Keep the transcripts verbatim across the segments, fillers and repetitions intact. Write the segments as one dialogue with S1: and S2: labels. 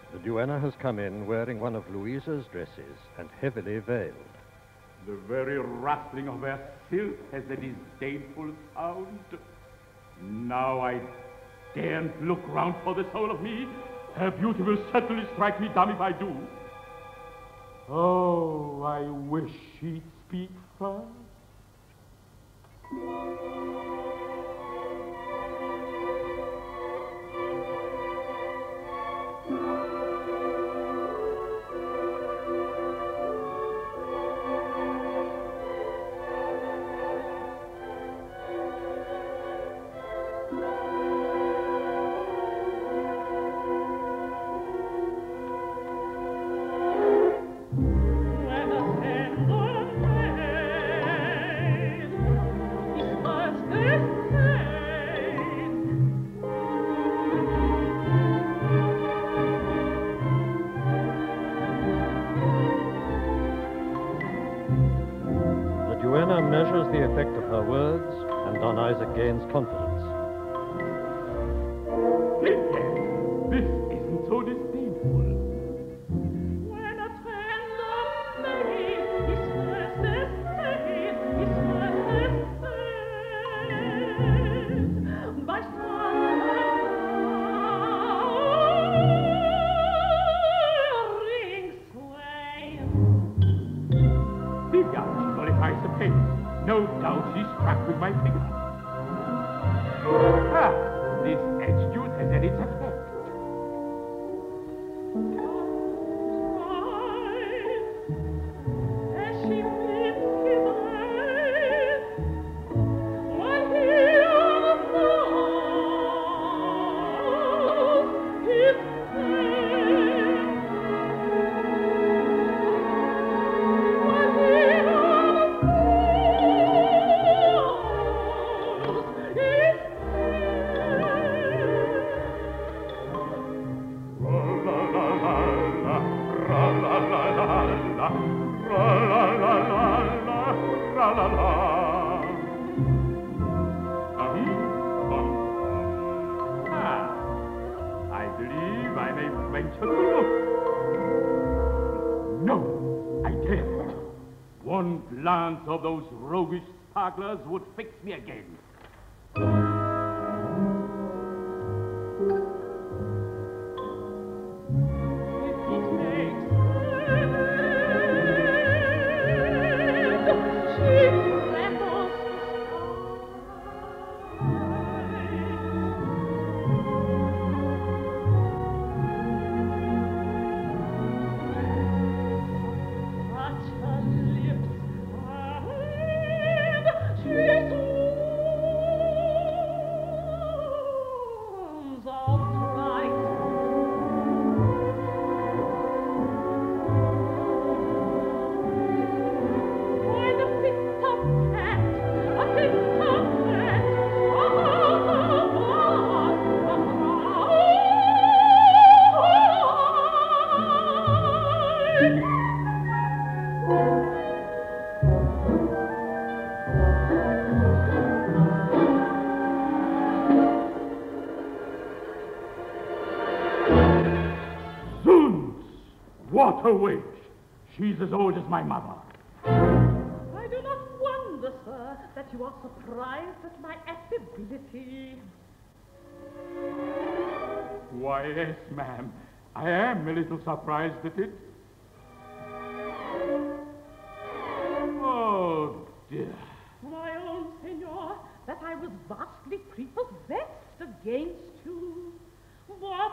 S1: The duenna has come in wearing one of Louisa's dresses and heavily veiled.
S2: The very rustling of her silk has a disdainful sound. Now I daren't look round for the soul of me. Her beauty will certainly strike me dumb if I do. Oh, I wish she'd speak first.
S1: Measures the effect of her words, and Don Isaac gains confidence.
S2: This isn't so disdainful.
S3: When a tender maid is first essayed, is first essayed by soaring swain.
S2: Figure glorifies the pace. No doubt she struck with my finger. Ah, this attitude has had its effect.
S3: As she lifts his eyes, while he unfolds his face, while he
S2: One glance of those roguish sparklers would fix me again. What a witch! She's as old as my mother.
S3: I do not wonder, sir, that you are surprised at my affability.
S2: Why, yes, ma'am. I am a little surprised at it. Oh, dear.
S3: My own senor, that I was vastly prepossessed against you. But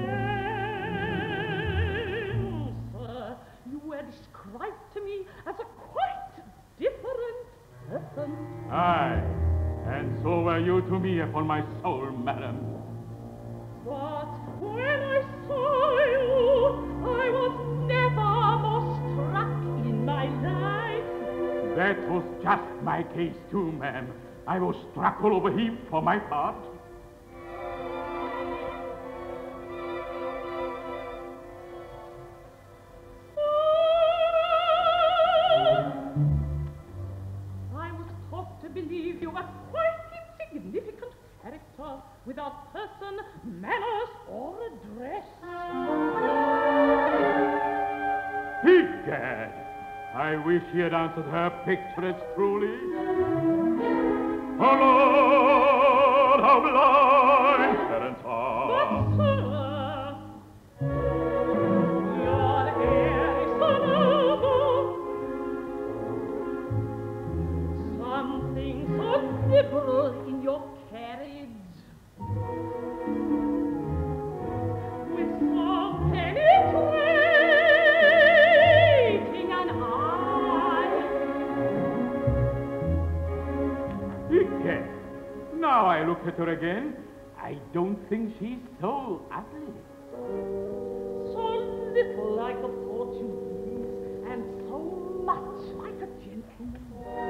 S3: then, sir, you were described to me as a quite different person.
S2: Aye, and so were you to me upon my soul, madam.
S3: But when I saw you, I was never more struck in my life.
S2: That was just my case too, ma'am. I was struck all over him for my part.
S3: I was taught to believe you were quite insignificant character, without person, manners, or address.
S2: I wish he had answered her picture as truly. Oh, Lord, how blind parents are.
S3: But, sir, your hair is so noble, something so liberal in your carriage, with so penetrating an eye.
S2: Yes. Now I look at her again, I don't think she's so ugly.
S3: So little like a Portuguese, and so much like a gentleman.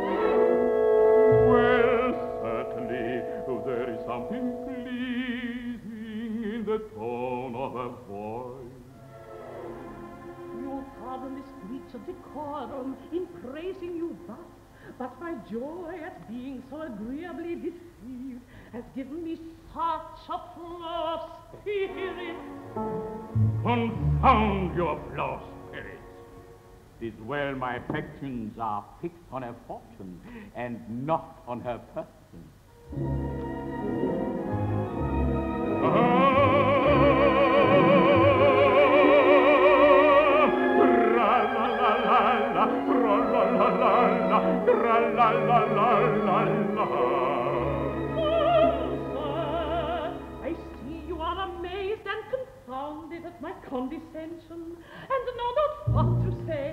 S2: Well, certainly, there is something pleasing in the tone of her voice.
S3: You'll pardon this breach of decorum in praising you thus, but my joy at being so agreeably deceived has given me such a flow of spirits.
S2: Confound your flow of spirits. 'Tis well my affections are fixed on her fortune, and not on her person.
S3: I see you are amazed and confounded at my condescension, and know not what to say.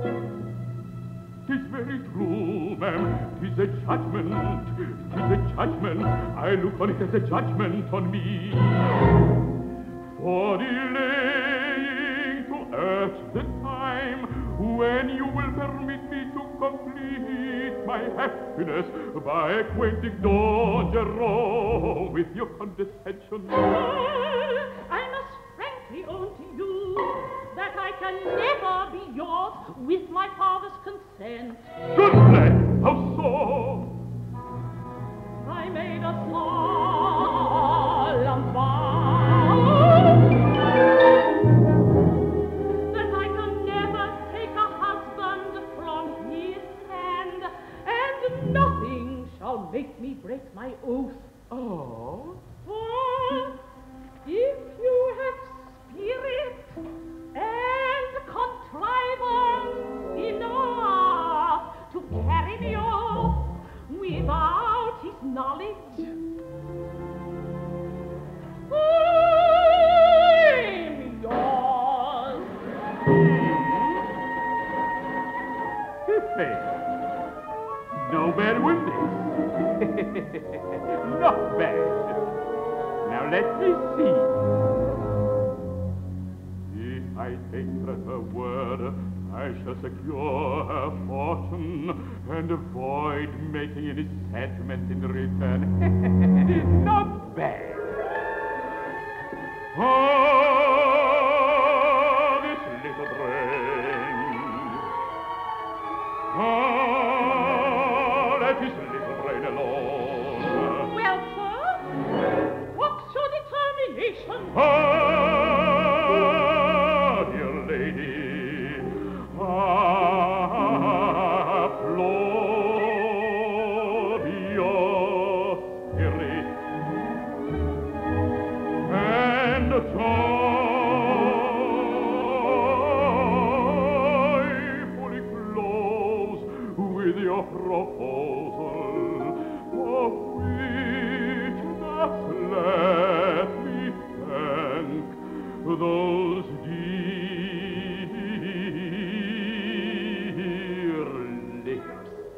S2: 'Tis very true, ma'am. 'Tis a judgment. 'Tis a judgment. I look on it as a judgment on me. For delaying to urge the time when you will permit me to complete my happiness by acquainting Don Jerome with your condescension.
S3: I must frankly own to you that I can never be yours with my father's consent.
S2: Goodness! How so?
S3: I made a solemn vow that I can never take a husband from his hand, and nothing shall make me break my oath.
S2: Oh?
S3: For if you have spirit and contrivance enough to carry me off without his knowledge, I'm yours.
S2: Hey, no bad with this. Not bad. Now let me see. If I take her at her word, I shall secure her fortune and avoid making any settlement in return. Not bad. Oh, this little brain. Oh, let this little brain alone.
S3: Well, sir, what's your determination?
S2: Ah, dear lady, ah, flow your spirit and joyfully close with your proposal of will.